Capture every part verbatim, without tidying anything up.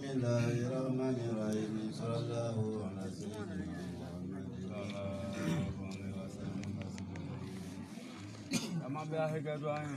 الله الرحمن الرحيم صلى الله على سيدنا محمد. أما بيا هيك دوائن.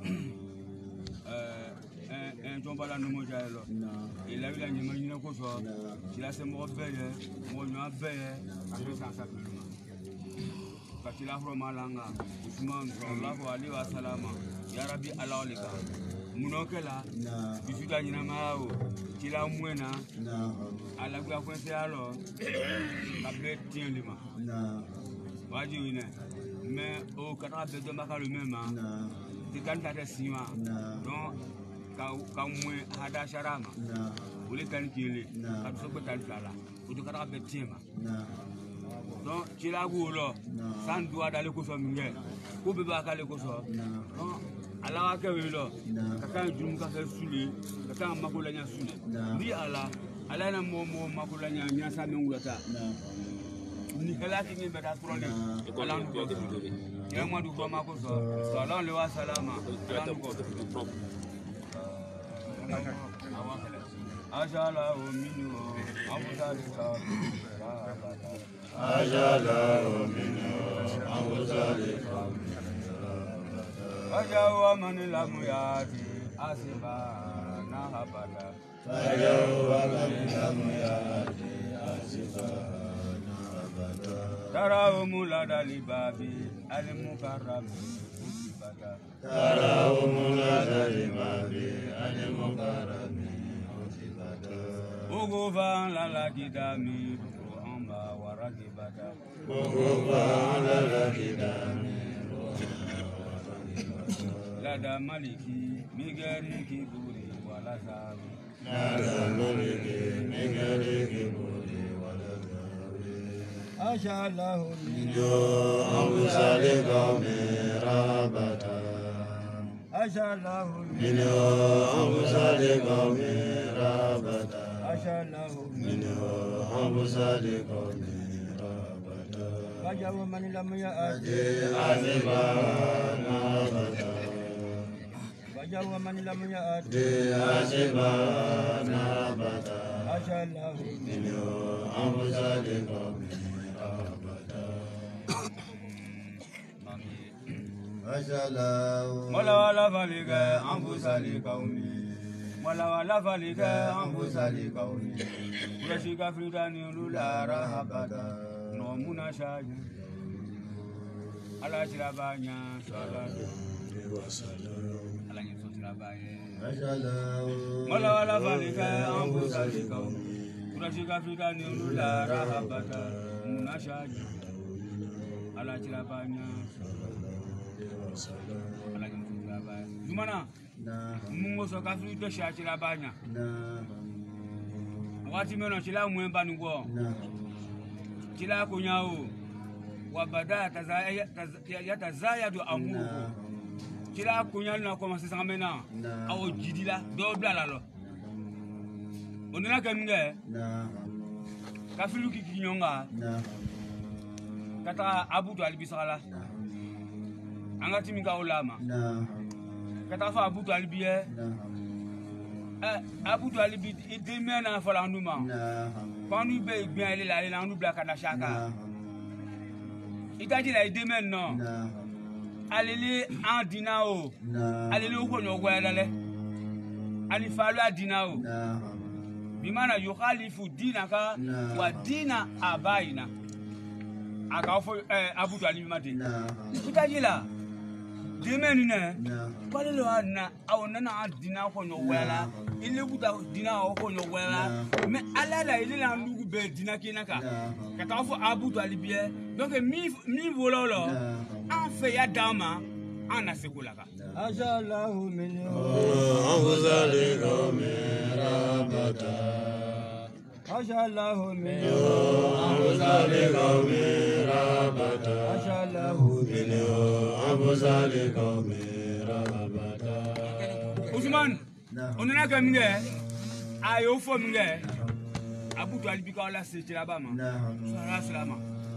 Un ton pas la nomo jaelo. Il a eu la nimagine ko so. Il a se mo beye, mo nwa beye, avec ça ça plus. Quand il a vraiment langa, Ousmane sallallahu alayhi wa sallam, ya rabbi alaolika. Munokela, bisu da nyina mao, kila mwena. Ala gwa kwense alo. La bête tient lima. Wadi wine. Mais au kata be do maka le même. Ti kan ta sima. Donc ka mwe hada sharama ule kan kile ka so ko tan fala o to kata be tiema donc kila gulo san duwa dale ko so minge ko be ba kale ko so donc ala wa ke wi lo ka kan jum ka ke suli ka kan makula nya suli ni ala ala na mo mo makula nya nya sa men wulata ni kala ki ni be da trole ala ko ya mo du ko ma ko so sallallahu alaihi wasallam ala ko Ajala ominu amuzalika Ajala ominu amuzalika Ajawa manila muyati asiba na habala Ajawa manila muyati asiba na habala Tara umula dalibabi alimukarami usibata Tara umula dalibabi alimukarami Ogovan la la kidami amba warakibata Ogovan la la kidami Lada maliki migari kiburi wala sabi Lada maliki migari kiburi wala sabi Ashallahu minyo amsalika mirabata Ashallahu minyo amsalika mirabata Ashallahu minhu amsalika mirabata Wajawa man lam ya'ti asibana bata Wajawa man lam ya'ti asibana bata Ashallahu minhu amsalika mirabata Ashallahu Mola wala falika amsalika umi Wala wala falika amsalika umi Urashika fridani lula rahabata no munashaji ala chirabanya salatu ala nyeso chirabaye Mola wala falika amsalika umi Urashika fridani lula rahabata munashaji ala chirabanya ala nyeso chirabaye Jumana Mungo so ka fri to shachira banya wati meno chila mwemba nugo chila kunyao wabada tazaya yatazayadu amu chila kunyalo na koma sisa mena awo jidila do blala lo onena kamnge ka fri ki kinyonga kata abu to albisala angati minga ulama Kata fa abutu alibiye eh abutu alibi ideme na fala nduma panu be gbin ile la ile na ndu bla kana shaka itaji la ideme no alele andina o alele o konyo gwa lale ani falu adina o bimana yukhalifu dinaka wa dina abaina akafo eh abutu alibi mate itaji la Demeni ne, pale lo ana au nana adina ko nyowela, ile buta dina ko nyowela, mais alala ile la ndugu be dina kinaka. Kata fo abutu alibie, donc mi mi vololo, en fait ya dama, ana sekulaka. Ajallahu minhu amsalika mirabata Ashallahu minhu amsalika mirabata Ashallahu minhu amsalika mirabata Ousmane, onena kaminge ayo fo minge abutu alibika la setira bama. Sala salama.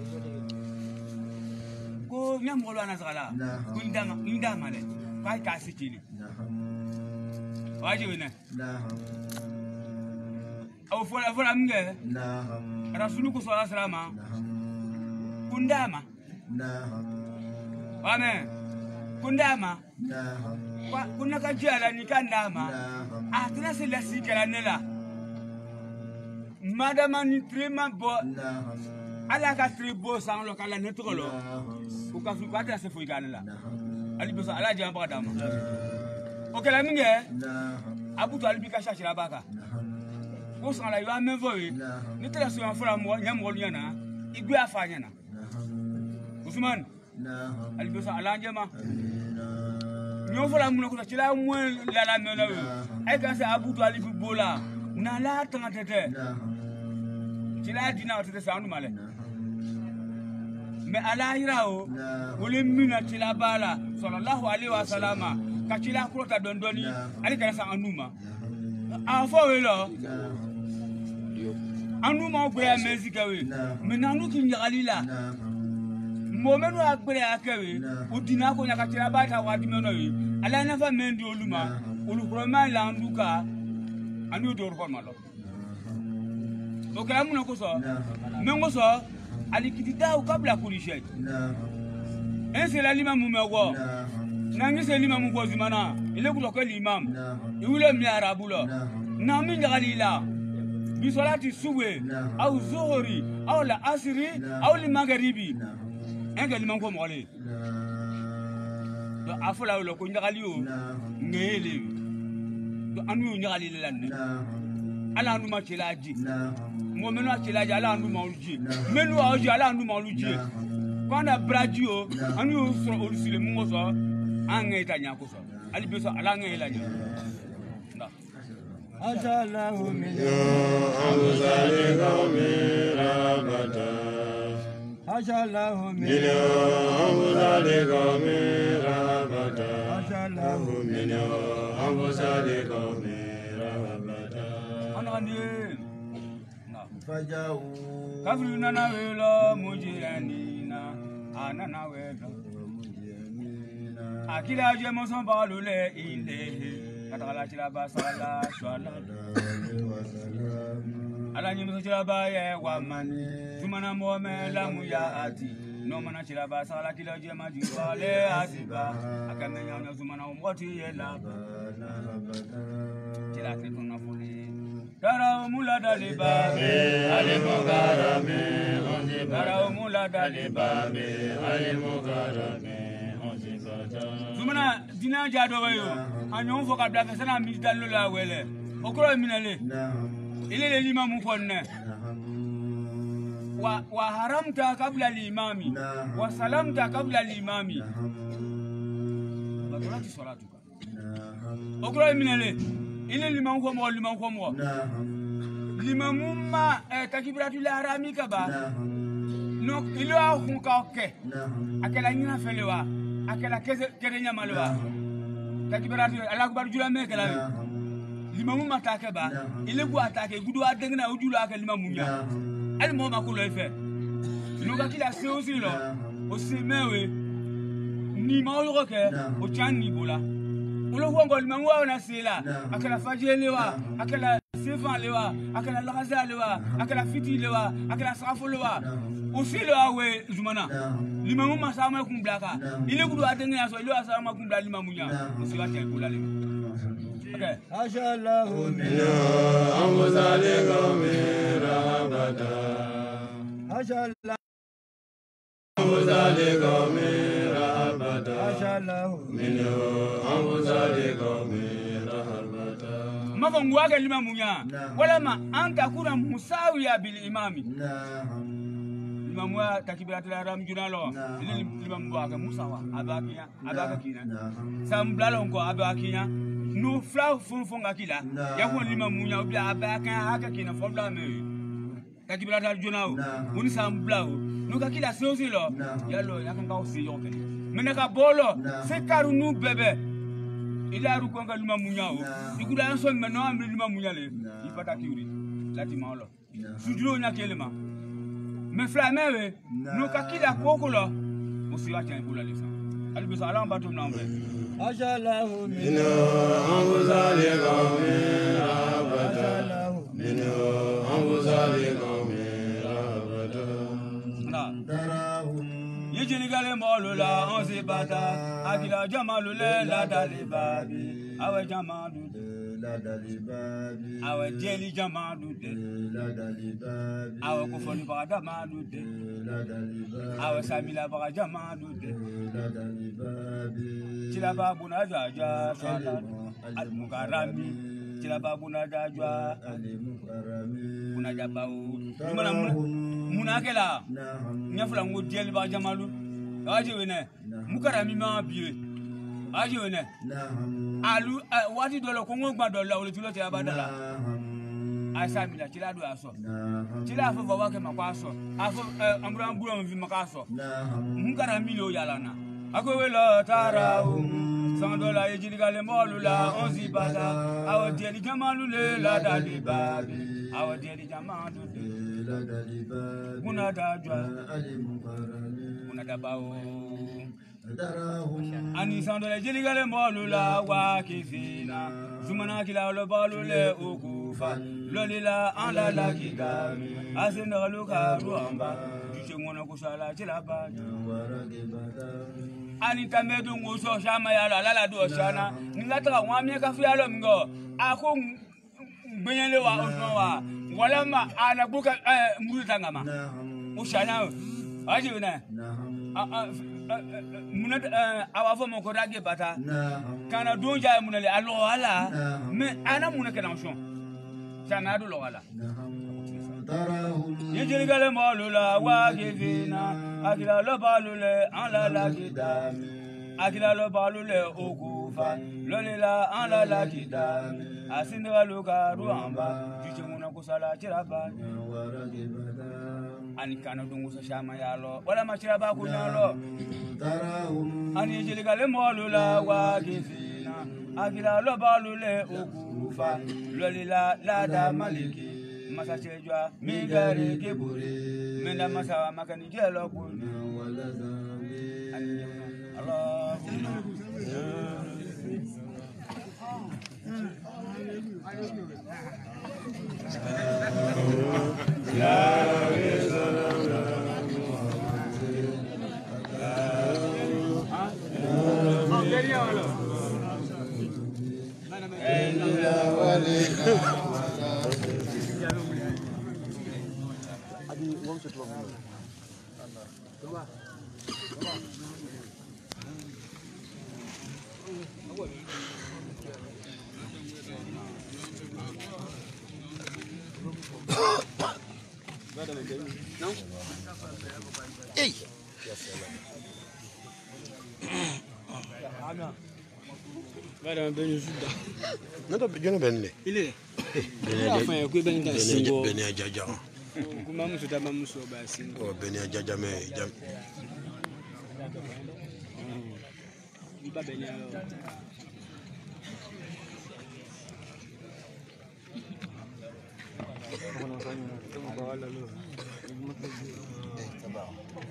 Ko nyamolo anazala. Kundama ndama le. Kai kasi chini. Waje wena. au fola fola mge rasuluku sallallahu alaihi wasallam kundama amen kundama kuna kajala nikandama atuna sila sikala nela madama ni trema bo ala ka tribo sang lo kala netolo ko ka fi kwata se foi kanela ali beso ala jamba kadama o kala minge abuto ali bika shashira baka ko sang la yo amenvoye ni tela so afra mo nyamgo nyana igwe afanya na Usman ali beso ala njema nyo fola mun ko ci la mo la la mena ay ka sa abuto ali fi bola na la tanga tete ci la dina tete sa anu male mais ala hirao wole mina ci la bala sallallahu alaihi wasallam ka ci la ko ta don doni ali ka sa anuma a fo we lo anuma ko ya mezika we mais nanu ki ngalila momenu akbere akawe udina ko nyaka ci la bata wadi meno we ala na fa mendi oluma ulu proma la nduka anu do ko malo o kala mun ko so mengo so ali kitida kabla kulishe ense la lima mu mego nangi se lima mu ko zimana ile ku ko limam iwule mi arabulo na mi ngalila bi salati subwe au zuhri au la asri au li magharibi enga limam ko mole do afula lo ko ngali o ngele do anu ngali lanne ala anu ma chilaji mo menu a chilaji ala anu ma oluji menu a oji ala anu ma oluji kona bradio anu so olusile mu so anga itanya ko so ali beso ala nga ilanya nda ajalahu min amzalika mirabata ajalahu min amzalika mirabata ajalahu min amzalika mirabata anani fajau kafruna na welo mujirani anana welo akila je mo son balule ile katala chila basala swala ala nyi mo chila ba ye wa mani tumana mo me la mu ya ati no mana chila basala kila je ma ji wale asiba akamenya nya tumana mo ti ye la chila ke tuna fuli Darau mula dalibabe, alimugarame, onzi darau mula dalibabe, alimugarame, onzi bata. Zumana dina jado wayo, anyon foka blafe sana militalo la wele. Okoro minale, ile le lima mukonne. Wa wa haramta kabla limami, wa salamta kabla limami. Batorati salatu. Okoro minale. Ile limam ko mo limam ko mo limamuma eh takibiratu la harami kaba no ilo a hun ka ke akela nyina felewa akela keze kede nyamalwa takibiratu ala kubar jula me kala limamuma takeba ile ku atake gudu adengna ujulu aka limamunya ali mo makulo ife no ka kila seosi lo o semewe ni mawo ke o channi bola ulo huongo limangu wa na sila akala fajelewa akala sefa lewa akala lagaza lewa akala fiti lewa akala safu lewa usilo awe zumana limangu masama kumblaka ile kudu atenge yaso ile asama kumbla limamunya usila te kula le okay ashallahu min amzalika mirabata ashallahu amzalika mirabata ashallahu min mafangu wake limamunya wala ma anta kuna musawiya bil imami limamu takibiratu la ram junalo limamu wake musawa abakiya abaka kina samblalo ko abakiya no fla funfunga kila yako limamunya obi abaka haka kina fobla me takibiratu junao uni samblao no kakila sozi lo yalo yakanga osi yoke meneka bolo se karunu bebe ila ru ko ngal limamunya o dikuda en son meno am limamunya le ipata kiuri lati mawlo sujuro nya kelema me fra mewe no kakila kokolo musiwa tan bula lefa albi salam batum nambe ajalahu min amzalika min abada min bata akila jamalu le la dalibabi awe jamalu la dalibabi awe jeli jamalu de la dalibabi awe kufoni baga jamalu de la dalibabi awe samila baga jamalu de la dalibabi chila babu na jaja sala al mukarami chila babu na jaja al mukarami kuna jabau mana munakela nyafula ngo jeli baga jamalu aje wene mukarami ma biye aje wene alu wati dolo ko ngo gba dolo ole tulo te abadala asa mi la tila do aso tila afo baba ke makwaso afo ambura ambura mvi makaso mukarami lo yalana akowe lo tarau sandola ejiri gale molula onzi bata awo dieli jamalu le la dalibabi awo dieli jamalu le la dalibabi kuna dajwa al mukarami kuna dabao darahum ani sandola ejiri gale molula wa kifina zumana kila lo balule okufa lolila ala la kigami asenda luka ruamba jengona kusala chilaba ani tamedu nguso shama yalo alala do shana ngata wa mi ka fialo ngo ako gbenyele wa onwa wa wala ma ana buka muruta ngama ushana aje wena muna awafo mo ko rage bata kana donja munale alo wala me ana muna kana shon sana do lo wala yejiri gale molula wa givina akila lo balule ala la kidami akila lo balule okufa lolila ala la kidami asindwa luka ruamba jijimuna kusala chiraba ani kana dungu so shama yalo wala machiraba kunyalo ani yejiri gale molula wa givina akila lo balule okufa lolila la da maliki masa chejwa migare kebure menda masa makani jelo kuna wala zambi Allah Hey. Madame Benjuda. Nada bejana benne. Ile. Ile fa ko ben kan singo. Beni ajaja. Kuma musu da mamusu ba singo. Oh beni ajaja me jam. Iba beni alo. Kono sanyo. Temo bawala lo. Eh tabao.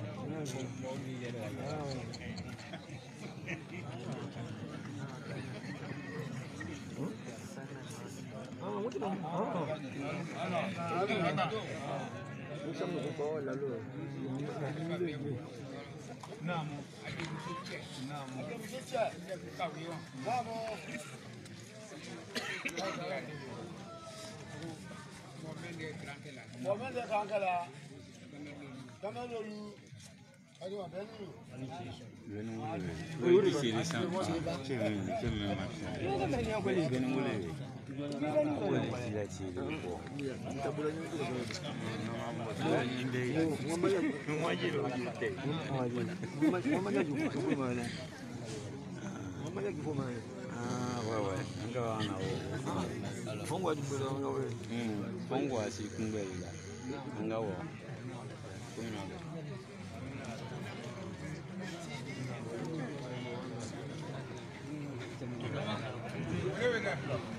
Ah, ouais, ouais. Encore en haut. Fongwa dubulo ngawe. Hmm, fongwa si kumbela. Ngawo. Kunaga. Here we go.